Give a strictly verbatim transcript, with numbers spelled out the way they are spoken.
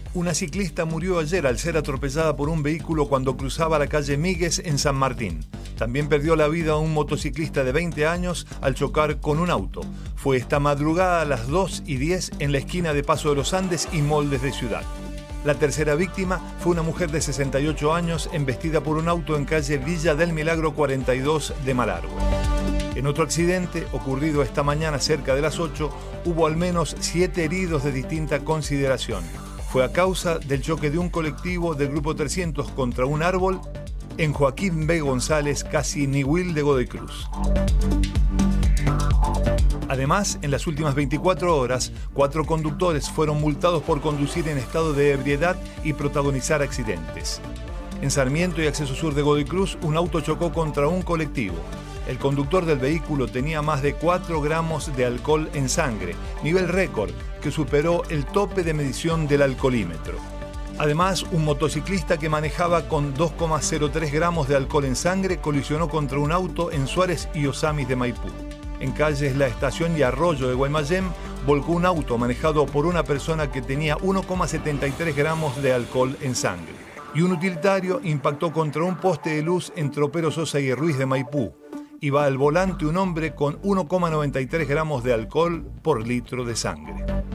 Una ciclista murió ayer al ser atropellada por un vehículo cuando cruzaba la calle Míguez en San Martín. También perdió la vida un motociclista de veinte años al chocar con un auto. Fue esta madrugada a las dos y diez en la esquina de Paso de los Andes y Moldes de Ciudad. La tercera víctima fue una mujer de sesenta y ocho años embestida por un auto en calle Villa del Milagro cuarenta y dos de Malargüe. En otro accidente, ocurrido esta mañana cerca de las ocho, hubo al menos siete heridos de distinta consideración. Fue a causa del choque de un colectivo del Grupo trescientos contra un árbol en Joaquín B. González, casi Niwil de Godoy Cruz. Además, en las últimas veinticuatro horas, cuatro conductores fueron multados por conducir en estado de ebriedad y protagonizar accidentes. En Sarmiento y Acceso Sur de Godoy Cruz, un auto chocó contra un colectivo. El conductor del vehículo tenía más de cuatro gramos de alcohol en sangre, nivel récord que superó el tope de medición del alcoholímetro. Además, un motociclista que manejaba con dos coma cero tres gramos de alcohol en sangre colisionó contra un auto en Suárez y Osamis de Maipú. En calles La Estación y Arroyo de Guaymallén, volcó un auto manejado por una persona que tenía uno coma setenta y tres gramos de alcohol en sangre. Y un utilitario impactó contra un poste de luz en Tropero Sosa y Ruiz de Maipú. Iba al volante un hombre con uno coma noventa y tres gramos de alcohol por litro de sangre.